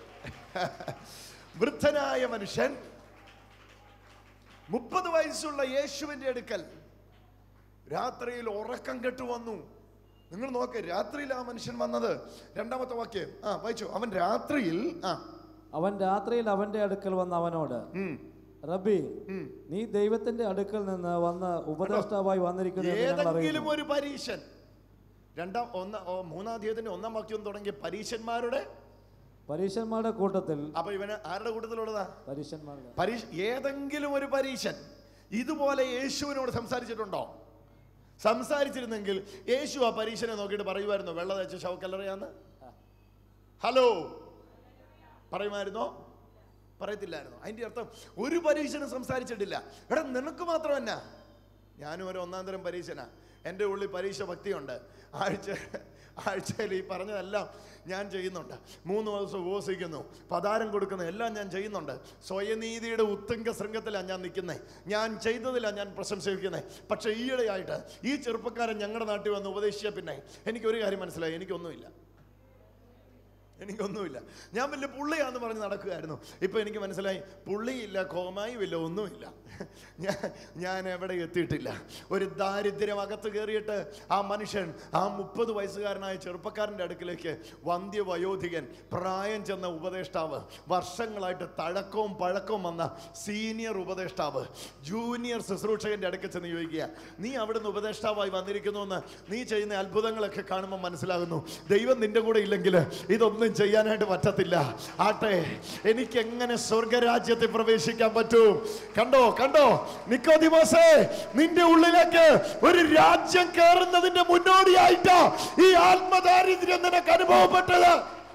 വൃദ്ധനായ മനുഷ്യൻ മുപ്പത് വയസ്സുള്ള യേശുവിന്റെ അടുക്കൽ രാത്രിയിൽ ഉറക്കം കെട്ടു വന്നു. നിങ്ങൾ നോക്ക്, രാത്രിയിൽ ആ മനുഷ്യൻ വന്നത്. രണ്ടാമത്തെ വാക്യം ആ വായിച്ചു. അവൻ രാത്രിയിൽ ആ അവൻ രാത്രിയിൽ അവന്റെ അടുക്കൽ വന്ന അവനോട്, റബ്ബി, നീ ദൈവത്തിന്റെ അടുക്കൽ നിന്ന് വന്ന് ഉപദേഷ്ടാവായി വന്നിരിക്കുന്നു. ഏതെങ്കിലും ഒരു പരീശൻ, രണ്ടാം ഒന്നാം മൂന്നാം അധ്യായത്തിന്റെ ഒന്നാം വാക്യം തുടങ്ങിയ പരീശന്മാരുടെ പരീശന്മാരുടെ കൂട്ടത്തിൽ. അപ്പൊ ഇവന് ആരുടെ കൂട്ടത്തിലുള്ളതാ? പരീശന്മാരുടെ. പരീക്ഷ ഏതെങ്കിലും ഒരു പരീശൻ ഇതുപോലെ യേശുവിനോട് സംസാരിച്ചിട്ടുണ്ടോ? സംസാരിച്ചിരുന്നെങ്കിൽ യേശു ആ പരീശനെ നോക്കിയിട്ട് പറയുമായിരുന്നു, വെള്ള തേച്ച ശവക്കല്ലറയാന്ന്? ഹലോ, പറയുമായിരുന്നോ? പറയത്തില്ലായിരുന്നു. അതിന്റെ അർത്ഥം ഒരു പരീശനും സംസാരിച്ചിട്ടില്ല. എടാ നിനക്ക് മാത്രമല്ല, ഞാനും ഒരു ഒന്നാം തരം പരീശനാ. എൻ്റെ ഉള്ളിൽ പരീക്ഷ ഭക്തിയുണ്ട്. ആഴ്ച ആഴ്ചയിൽ ഈ പറഞ്ഞതെല്ലാം ഞാൻ ചെയ്യുന്നുണ്ട്. മൂന്ന് ദിവസം ഉപവസിക്കുന്നു, പതാരം കൊടുക്കുന്നു, എല്ലാം ഞാൻ ചെയ്യുന്നുണ്ട്. സ്വയനീതിയുടെ ഉത്തുംഗ ശൃംഗത്തിലാണ് ഞാൻ നിൽക്കുന്നത്. ഞാൻ ചെയ്തതിലാണ് ഞാൻ പ്രശംസിക്കുന്നത്. പക്ഷേ ഈയിടെയായിട്ട് ഈ ചെറുപ്പക്കാരൻ ഞങ്ങളുടെ നാട്ടിൽ വന്ന് ഉപദേശിച്ച പിന്നെ എനിക്കൊരു കാര്യം മനസ്സിലായി, എനിക്കൊന്നുമില്ല എനിക്കൊന്നുമില്ല ഞാൻ വലിയ പുള്ളിയാന്ന് പറഞ്ഞ് നടക്കുകയായിരുന്നു. ഇപ്പം എനിക്ക് മനസ്സിലായി, പുള്ളിയില്ല, കോമായും ഇല്ല, ഒന്നുമില്ല. ഞാൻ ഞാൻ എവിടെ എത്തിയിട്ടില്ല. ഒരു ദാരിദ്ര്യം അകത്ത് കയറിയിട്ട് ആ മനുഷ്യൻ, ആ മുപ്പത് വയസ്സുകാരനായ ചെറുപ്പക്കാരൻ്റെ അടുക്കിലേക്ക് വന്ധ്യ വയോധികൻ, പ്രായം ചെന്ന ഉപദേഷ്ടാവ്, വർഷങ്ങളായിട്ട് തഴക്കവും പഴക്കവും വന്ന സീനിയർ ഉപദേഷ്ടാവ്, ജൂനിയർ ശുശ്രൂഷകൻ്റെ അടുക്കൽ ചെന്ന് ചോദിക്കുക, നീ അവിടുന്ന് ഉപദേഷ്ടാവായി വന്നിരിക്കുന്നുവെന്ന് നീ ചെയ്യുന്ന അത്ഭുതങ്ങളൊക്കെ കാണുമ്പോൾ മനസ്സിലാകുന്നു, ദൈവം നിന്റെ കൂടെ ഇല്ലെങ്കിൽ ഇതൊന്നും ചെയ്യാനായിട്ട് പറ്റത്തില്ല. ആട്ടെ, എനിക്ക് എങ്ങനെ സ്വർഗരാജ്യത്തിൽ പ്രവേശിക്കാൻ പറ്റും? കണ്ടോ കണ്ടോ നിക്കോദിമോസേ, നിന്റെ ഉള്ളിലേക്ക് ഒരു രാജ്യം കയറുന്നതിന്റെ മുന്നോടിയായിട്ടാ ഈ ആത്മദാരിദ്ര്യം നിനക്ക് അനുഭവപ്പെട്ടത്.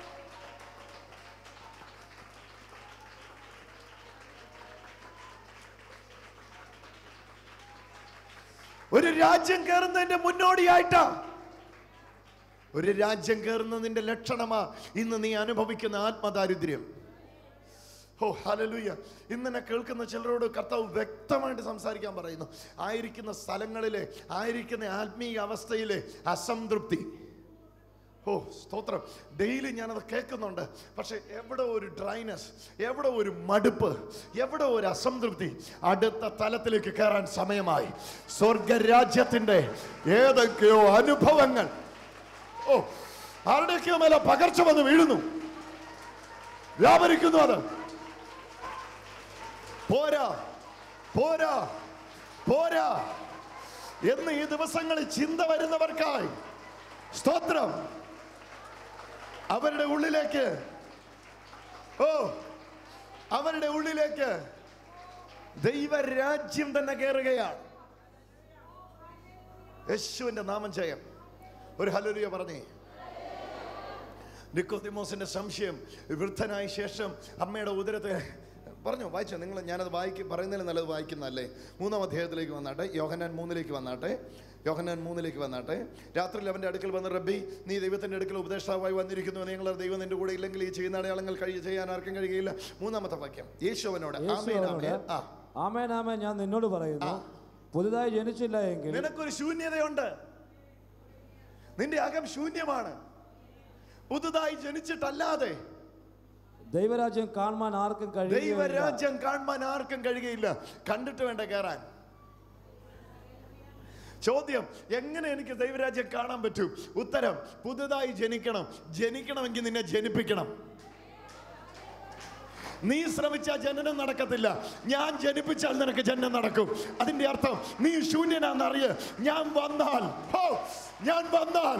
ഒരു രാജ്യം കയറുന്നതിന്റെ മുന്നോടിയായിട്ടാ, ഒരു രാജ്യം കയറുന്നതിന്റെ ലക്ഷണമാ ഇന്ന് നീ അനുഭവിക്കുന്ന ആത്മദാരിദ്ര്യം. ഓ ഹല്ലേലൂയ. ഇന്നെ കേൾക്കുന്ന ചിലരോട് കർത്താവ് വ്യക്തമായിട്ട് സംസാരിക്കാൻ പറയുന്നു. ആയിരിക്കുന്ന സ്ഥലങ്ങളിലെ, ആയിരിക്കുന്ന ആത്മീയ അവസ്ഥയിലെ അസംതൃപ്തി. ഓ സ്തോത്രം. ഡെയിലി ഞാനത് കേൾക്കുന്നുണ്ട്. പക്ഷെ എവിടെ ഒരു ഡ്രൈനസ്, എവിടെ ഒരു മടുപ്പ്, എവിടെ ഒരു അസംതൃപ്തി. അടുത്ത തലത്തിലേക്ക് കയറാൻ സമയമായി. സ്വർഗരാജ്യത്തിന്റെ ഏതൊക്കെയോ അനുഭവങ്ങൾ, ഓ ആരുടെയൊക്കെയോ മേലെ പകർച്ച വന്ന് വീഴുന്നു, വ്യാപരിക്കുന്നു. അത് പോരാ പോരാ പോരാ എന്ന് ഈ ദിവസങ്ങളിൽ ചിന്ത വരുന്നവർക്കായി സ്തോത്രം. അവരുടെ ഉള്ളിലേക്ക് ഓ അവരുടെ ഉള്ളിലേക്ക് ദൈവരാജ്യം തന്നെ കയറുകയാണ്. യേശുവിന്റെ നാമം ജയം. ഒരു ഹല്ലേലൂയ പറഞ്ഞേ. നിക്കോദിമോസിന്റെ സംശയം, വൃദ്ധനായ ശേഷം അമ്മയുടെ ഉദരത്തെ പറഞ്ഞു വായിച്ചോ നിങ്ങൾ. ഞാനത് വായിക്കും പറയുന്നതിൽ നല്ലത് വായിക്കുന്നതല്ലേ. മൂന്നാം അധ്യായത്തിലേക്ക് വന്നാട്ടെ, യോഹന്നാൻ മൂന്നിലേക്ക് വന്നാട്ടെ യോഹന്നാൻ മൂന്നിലേക്ക് വന്നാട്ടെ രാത്രിയിൽ അവൻ്റെ അടുക്കൽ വന്ന്, റബ്ബി, നീ ദൈവത്തിൻ്റെ അടുക്കൽ ഉപദേഷ്ടാവായി വന്നിരിക്കുന്നു. നിങ്ങളുടെ ദൈവം നിന്റെ കൂടെ ഇല്ലെങ്കിൽ ഈ ചെയ്യുന്ന അടയാളങ്ങൾ കഴി ചെയ്യാൻ ആർക്കും കഴിയുകയില്ല. മൂന്നാമത്തെ വാക്യം, യേശു അവനോട് ആമേൻ ആമേൻ ആ ആമേൻ ആമേൻ ഞാൻ നിന്നോട് പറയുന്നു, പുതുതായി ജനിച്ചില്ല എങ്കിൽ നിനക്കൊരു ശൂന്യതയുണ്ട്. നിന്റെ അകം ശൂന്യമാണ്. പുതുതായി ജനിച്ചിട്ടല്ലാതെ ദൈവരാജ്യം കാണാൻ ആർക്കും കഴിയില്ല. ദൈവരാജ്യം കാണാൻ ആർക്കും കഴിയുകയില്ല. കണ്ടിട്ട് വേണ്ട കയറാൻ. ചോദ്യം, എങ്ങനെ എനിക്ക് ദൈവരാജ്യം കാണാൻ പറ്റും? ഉത്തരം, പുതുതായി ജനിക്കണം. ജനിക്കണമെങ്കിൽ നിന്നെ ജനിപ്പിക്കണം. നീ ശ്രമിച്ചാൽ ജനനം നടക്കത്തില്ല. ഞാൻ ജനിപ്പിച്ചാൽ നിനക്ക് ജനനം നടക്കും. അതിന്റെ അർത്ഥം നീ ശൂന്യനാന്നറിയ. ഞാൻ വന്നാൽ ഹോ ഞാൻ വന്നാൽ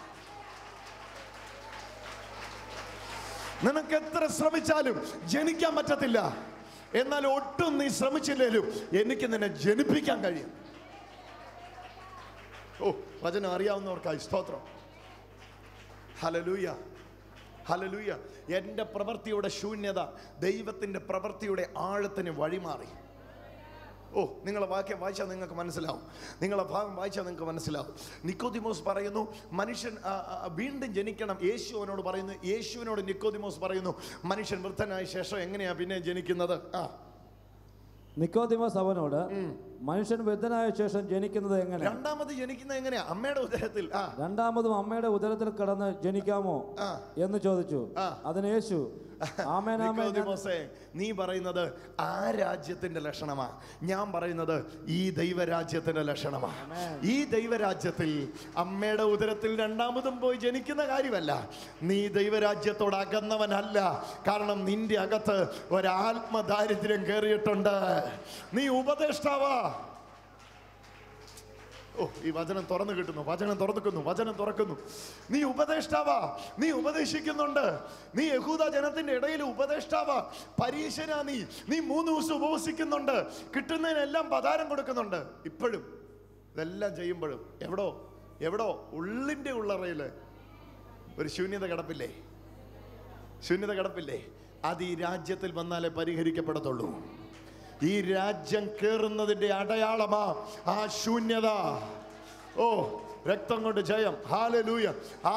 നിനക്ക് എത്ര ശ്രമിച്ചാലും ജനിക്കാൻ പറ്റത്തില്ല. എന്നാൽ ഒട്ടും നീ ശ്രമിച്ചില്ലേലും എനിക്ക് നിന്നെ ജനിപ്പിക്കാൻ കഴിയും. ഓ വചനം അറിയാവുന്നവർക്കായി സ്തോത്രം. Hallelujah hallelujah. എൻ്റെ പ്രവൃത്തിയുടെ ശൂന്യത ദൈവത്തിൻ്റെ പ്രവൃത്തിയുടെ ആഴത്തിന് വഴിമാറി. ഓ നിങ്ങളെ വാക്യം വായിച്ചാൽ നിങ്ങൾക്ക് മനസ്സിലാവും. നിങ്ങളെ ഭാഗം വായിച്ചാൽ നിങ്ങൾക്ക് മനസ്സിലാവും. നിക്കോദിമോസ് പറയുന്നു മനുഷ്യൻ വീണ്ടും ജനിക്കണം. യേശു അവനോട് പറയുന്നു, യേശുവിനോട് നിക്കോദിമോസ് പറയുന്നു, മനുഷ്യൻ വൃദ്ധനായ ശേഷം എങ്ങനെയാ പിന്നെ ജനിക്കുന്നത്? ആ നിക്കോദിമോസ് അവനോട്, മനുഷ്യൻ വൃദ്ധനായ ശേഷം ജനിക്കുന്നത് എങ്ങനെ? രണ്ടാമത് ജനിക്കുന്നത് എങ്ങനെയാ? അമ്മയുടെ ഉദരത്തിൽ. രണ്ടാമതും അമ്മയുടെ ഉദരത്തിൽ കിടന്ന് ജനിക്കാമോ എന്ന് ചോദിച്ചു. അതിന് യേശു, നിക്കോദിമോസേ, നീ പറയുന്നത് ആ രാജ്യത്തിന്റെ ലക്ഷണമാ. ഞാൻ പറയുന്നത് ഈ ദൈവരാജ്യത്തിന്റെ ലക്ഷണമാ. ഈ ദൈവരാജ്യത്തിൽ അമ്മയുടെ ഉദരത്തിൽ രണ്ടാമതും പോയി ജനിക്കുന്ന കാര്യമല്ല. നീ ദൈവരാജ്യത്തോട് അകന്നവനല്ല. കാരണം നിന്റെ അകത്ത് ഒരാത്മദാരിദ്ര്യം കയറിയിട്ടുണ്ട്. നീ ഉപദേഷ്ടാവാ. ഓ ഈ വചനം തുറന്നു കിട്ടുന്നു. വചനം തുറക്കുന്നു വചനം തുറക്കുന്നു. നീ ഉപദേഷ്ടാവാ. നീ ഉപദേശിക്കുന്നുണ്ട്. നീ യഹൂദ ജനത്തിന്റെ ഇടയിൽ ഉപദേഷ്ടാവാ. പരീശനാ നീ. നീ മൂന്ന് ദിവസം ഉപവസിക്കുന്നുണ്ട്. കിട്ടുന്നതിനെല്ലാം പതാരം കൊടുക്കുന്നുണ്ട്. ഇപ്പോഴും ഇതെല്ലാം ചെയ്യുമ്പോഴും എവിടോ എവിടോ ഉള്ളിൻ്റെ ഉള്ളറയിൽ ഒരു ശൂന്യത കിടപ്പില്ലേ? ശൂന്യത കിടപ്പില്ലേ? അത് ഈ രാജ്യത്തിൽ വന്നാലേ പരിഹരിക്കപ്പെടത്തുള്ളൂ. ഈ രാജ്യം കേറുന്നതിന്റെ അടയാളമാ ആ ശൂന്യത. ഓ രക്തം കൊണ്ട് ജയം. ഹല്ലേലൂയ. ആ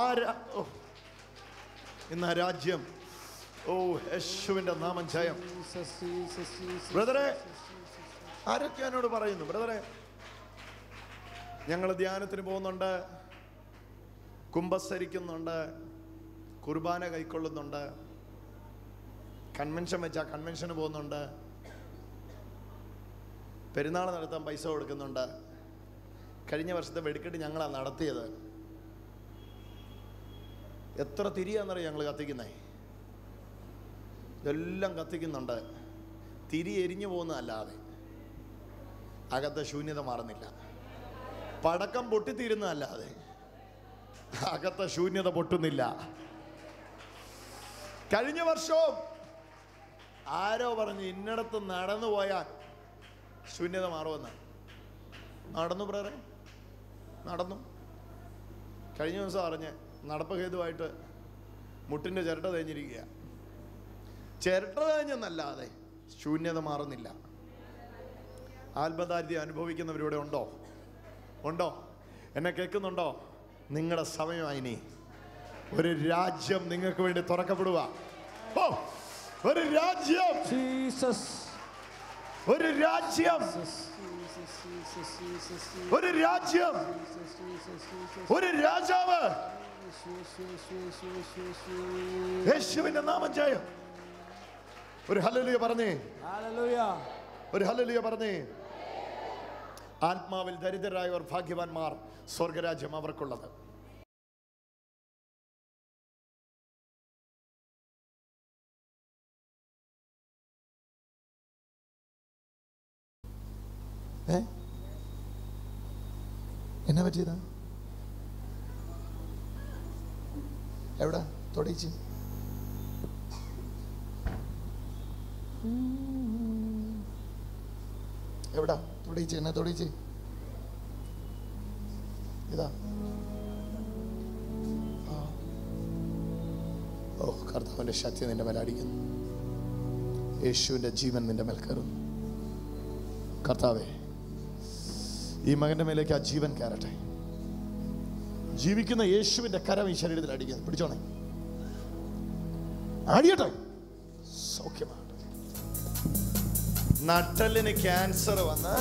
ഇന്ന് ആ രാജ്യം, ഓ യേശുവിന്റെ നാമം ജയം. ബ്രദറെ, ആരൊക്കെ എന്നോട് പറയുന്നു, ബ്രദറെ ഞങ്ങൾ ധ്യാനത്തിന് പോകുന്നുണ്ട്, കുമ്പസരിക്കുന്നുണ്ട്, കുർബാന കൈക്കൊള്ളുന്നുണ്ട്, കൺവെൻഷൻ വെച്ചാൽ കൺവെൻഷന് പോകുന്നുണ്ട്, പെരുന്നാൾ നടത്താൻ പൈസ കൊടുക്കുന്നുണ്ട്, കഴിഞ്ഞ വർഷത്തെ വെടിക്കെട്ട് ഞങ്ങളാണ് നടത്തിയത്. എത്ര തിരിയാന്നറിയാം ഞങ്ങൾ കത്തിക്കുന്നേ? ഇതെല്ലാം കത്തിക്കുന്നുണ്ട്. തിരി എരിഞ്ഞു പോകുന്നതല്ലാതെ അകത്തെ ശൂന്യത മാറുന്നില്ല. പടക്കം പൊട്ടിത്തീരുന്നതല്ലാതെ അകത്തെ ശൂന്യത പൊട്ടുന്നില്ല. കഴിഞ്ഞ വർഷവും ആരോ പറഞ്ഞു ഇന്നടത്ത് നടന്നു പോയാൽ ശൂന്യത മാറുമെന്ന്. നടന്നു ബ്രദറെ, നടന്നു. കഴിഞ്ഞ ദിവസം അറിഞ്ഞ് നടപ്പ് ഹേതുവായിട്ട് മുട്ടിൻ്റെ ചിരട്ട തേഞ്ഞിരിക്കുക. ചിരട്ട തേഞ്ഞെന്നല്ലാതെ ശൂന്യത മാറുന്നില്ല. ആത്മദാരിദ്ര്യം അനുഭവിക്കുന്നവരിവിടെ ഉണ്ടോ? ഉണ്ടോ? എന്നെ കേൾക്കുന്നുണ്ടോ? നിങ്ങളുടെ സമയമായി. ഇനി ഒരു രാജ്യം നിങ്ങൾക്ക് വേണ്ടി തുറക്കപ്പെടുക. ഓ ഒരു രാജ്യം, ഒരു രാജ്യം, ഒരു രാജ്യം, ഒരു രാജാവ്. യേശുവിന്റെ നാമം ജയം. ഒരു ഹല്ലേലൂയ പറഞ്ഞേ. ഒരു ഹല്ലേലൂയ പറഞ്ഞേ. ആത്മാവിൽ ദരിദ്രരായവർ ഭാഗ്യവാന്മാർ, സ്വർഗരാജ്യം അവർക്കുള്ളത്. ഏ എന്നാ പറ്റിയതാ? എവിടാ തൊടിച്ച്? എവിടാ തൊടിച്ച്? എന്നാ തൊടിച്ച്? ഇതാ. ഓ, കർത്താവിന്റെ ശക്തി നിന്റെ മേൽ അടിക്കുന്നു. യേശുവിന്റെ ജീവൻ നിന്റെ മേൽ കയറുന്നു. കർത്താവേ, ഈ മകന്റെ മേലേക്ക് ആ ജീവൻ കയറട്ടെ. ജീവിക്കുന്ന യേശുവിന്റെ കരം ഈ ശരീരത്തിൽ അടിക്കുന്നു. പിടിച്ചോണേ, അടിയട്ടെ. സൗഖ്യമാണ്. നട്ടലിന് ക്യാൻസർ വന്ന്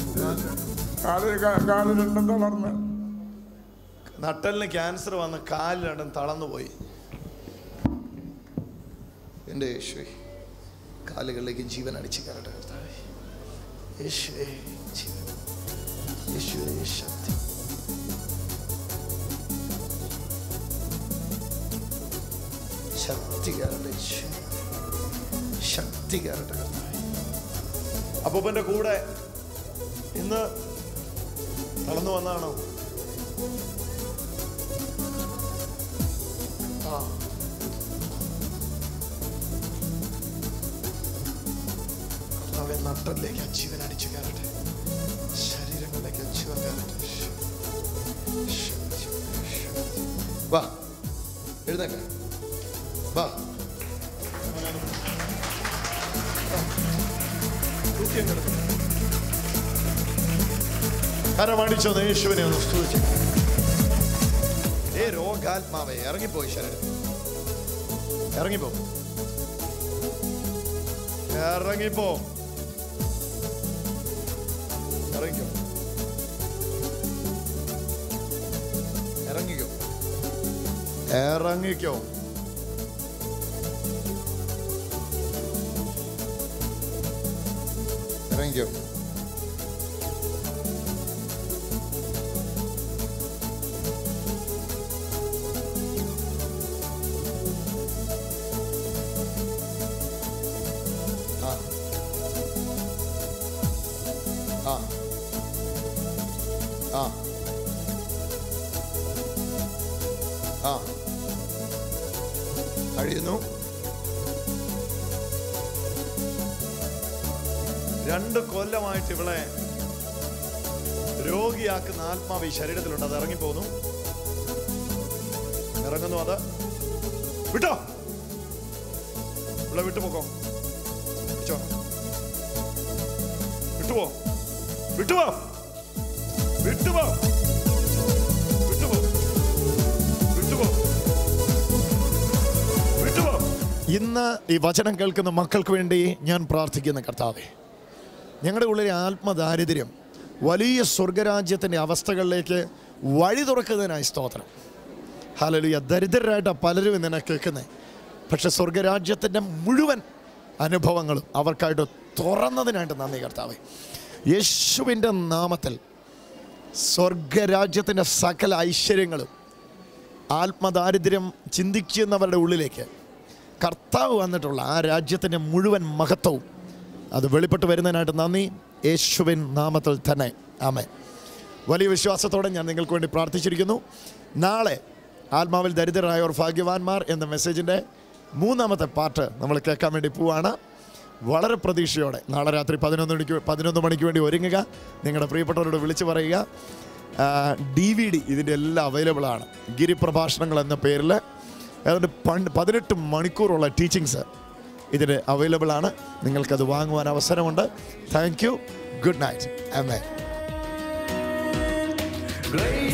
നട്ടലിന് ക്യാൻസർ വന്ന് കാലിൽ രണ്ടും തളർന്നുപോയി. എൻ്റെ യേശുവേ, കാലുകളിലേക്ക് ജീവൻ അടിച്ചു കയറട്ടെ കർത്താവേ. യേശുവേ ജീവൻ, യേശുവേ ശക്തി. ശക്തി കയറട്ടെ, ശക്തി കയറട്ടെ കർത്താവേ. അപ്പൂപ്പൻ്റെ കൂടെ ഇന്ന് തളർന്നു വന്നാണോ? ആ കർത്താവേ, നട്ടലിലേക്ക് ജീവൻ അടിച്ചു കയറട്ടെ, ശരീരങ്ങളിലേക്ക് ജീവൻ കയറട്ടെ. വാ, എഴുന്നേക്ക, വാ. കരമടിച്ചോ, യേശുവിനെ ഒന്ന് സ്തുതിച്ചു. ഏ രോഗാത്മാവേ, ഇറങ്ങിപ്പോയി ശരീരത്തിൽ, ഇറങ്ങിപ്പോ, ഇറങ്ങിപ്പോ, ഇറങ്ങിക്കോ, ഇറങ്ങിക്കോ, ഇറങ്ങിക്കോ. ഇറങ്ങിക്കോ. ആ ആ ആ കഴിയുന്നു. രണ്ട് കൊല്ലമായിട്ട് ഇവളെ രോഗിയാക്കുന്ന ആത്മാവ് ഈ ശരീരത്തിലുണ്ട്. അത് ഇറങ്ങിപ്പോന്നു, ഇറങ്ങുന്നു. അത് വിട്ടോ, ഇവിടെ വിട്ടുപോക്കോ, വിട്ടോ, വിട്ടുപോ, വിട്ടുപോ, വിട്ടുപോ, വിട്ടുപോ, വിട്ടുപോ, വിട്ടുപോ. ഇന്ന് ഈ വചനം കേൾക്കുന്ന മക്കൾക്ക് വേണ്ടി ഞാൻ പ്രാർത്ഥിക്കുന്ന കർത്താവേ, ഞങ്ങളുടെ ഉള്ളിലെ ആത്മദാരിദ്ര്യം വലിയ സ്വർഗരാജ്യത്തിൻ്റെ അവസ്ഥകളിലേക്ക് വഴി തുറക്കുന്നതിനായി സ്തോത്രം. ഹല്ലേലൂയ. ദരിദ്രരായിട്ടാണ് പലരും ഇന്നെ കേൾക്കുന്നത്. പക്ഷെ സ്വർഗരാജ്യത്തിൻ്റെ മുഴുവൻ അനുഭവങ്ങളും അവർക്കായിട്ട് തുറന്നതിനായിട്ട് നന്ദി കർത്താവേ. യേശുവിൻ്റെ നാമത്തിൽ സ്വർഗരാജ്യത്തിൻ്റെ സകല ഐശ്വര്യങ്ങളും ആത്മദാരിദ്ര്യം ചിന്തിക്കുന്നവരുടെ ഉള്ളിലേക്ക് കർത്താവ് വന്നിട്ടുള്ള ആ രാജ്യത്തിൻ്റെ മുഴുവൻ മഹത്വവും അത് വെളിപ്പെട്ട് വരുന്നതിനായിട്ട് നന്ദി, യേശുവിൻ നാമത്തിൽ തന്നെ. ആമേൻ. വലിയ വിശ്വാസത്തോടെ ഞാൻ നിങ്ങൾക്ക് വേണ്ടി പ്രാർത്ഥിച്ചിരിക്കുന്നു. നാളെ ആത്മാവിൽ ദരിദ്രരായവർ ഭാഗ്യവാന്മാർ എന്ന മെസ്സേജിൻ്റെ മൂന്നാമത്തെ പാർട്ട് നമ്മൾ കേൾക്കാൻ വേണ്ടി പോവാണ്. വളരെ പ്രതീക്ഷയോടെ നാളെ രാത്രി പതിനൊന്ന് മണിക്ക് പതിനൊന്ന് മണിക്ക് വേണ്ടി ഒരുങ്ങുക. നിങ്ങളുടെ പ്രിയപ്പെട്ടവരോട് വിളിച്ചു പറയുക. ഡി വി ഡി ഇതിൻ്റെ എല്ലാം അവൈലബിൾ ആണ്. ഗിരിപ്രഭാഷണങ്ങൾ എന്ന പേരിൽ ഏതാണ്ട് പണ്ട് പതിനെട്ട് മണിക്കൂറുള്ള ടീച്ചിങ്സ് ഇതിന് അവൈലബിൾ ആണ്. നിങ്ങൾക്കത് വാങ്ങുവാൻ അവസരമുണ്ട്. Thank you. Good night. Amen.